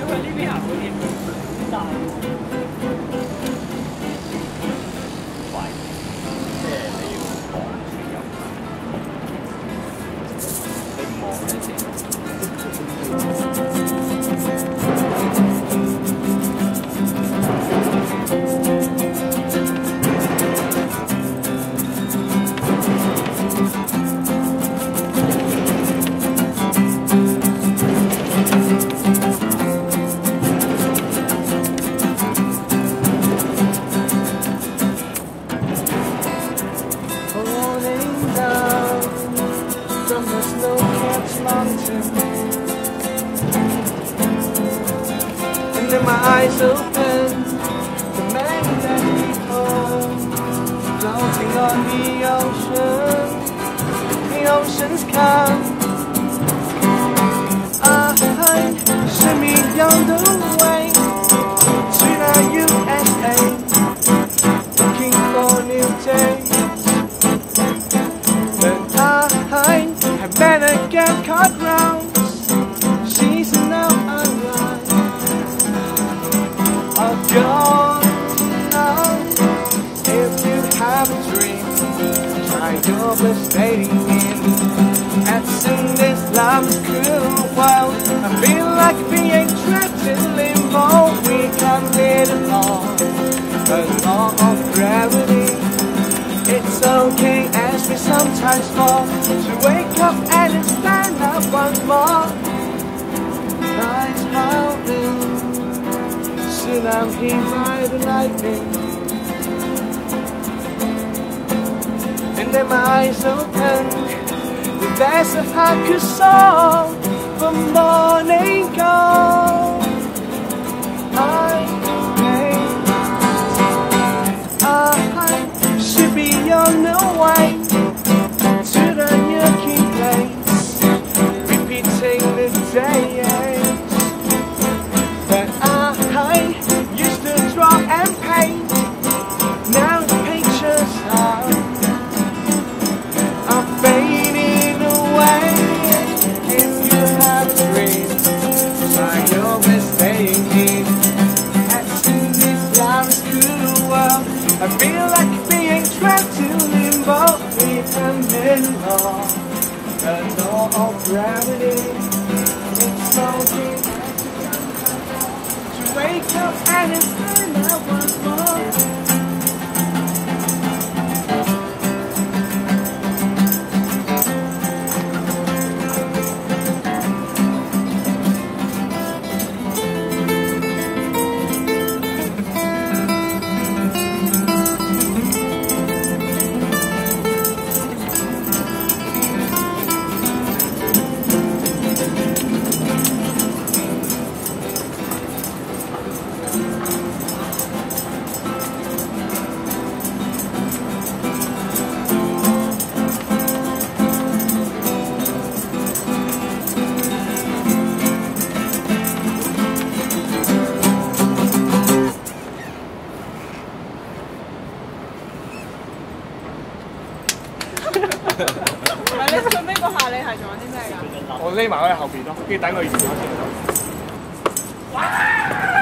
向呢邊行好啲。大快，即係你要望住入，你唔望你先。 From the snow-capped mountain, and then my eyes open to many people floating on the ocean. The oceans come, I shimmy down the way to the USA, looking for new days. I better get caught round. She's now alive. I'll go now. If you have a dream, try your best fading in. As in this love's cruel world, I feel like being trapped in limbo. We can't live along the law of gravity. It's okay as we sometimes fall, to wake up and stand up once more. Nights howling, soon I'm hit by the lightning, and then my eyes open, there's a haiku song from morning gold. On the way to the yucky place, repeating the days that I used to draw and paint. Now the pictures are fading away. If you have a dream, try your best staying in. As in this love's cruel world, I feel like being trapped to limbo. We can live along the law of gravity. It's so deep to wake up and it's find out once more. 唔係你最尾嗰下你係做緊啲咩㗎？ 我匿埋喺後邊咯，跟住等佢完咗先。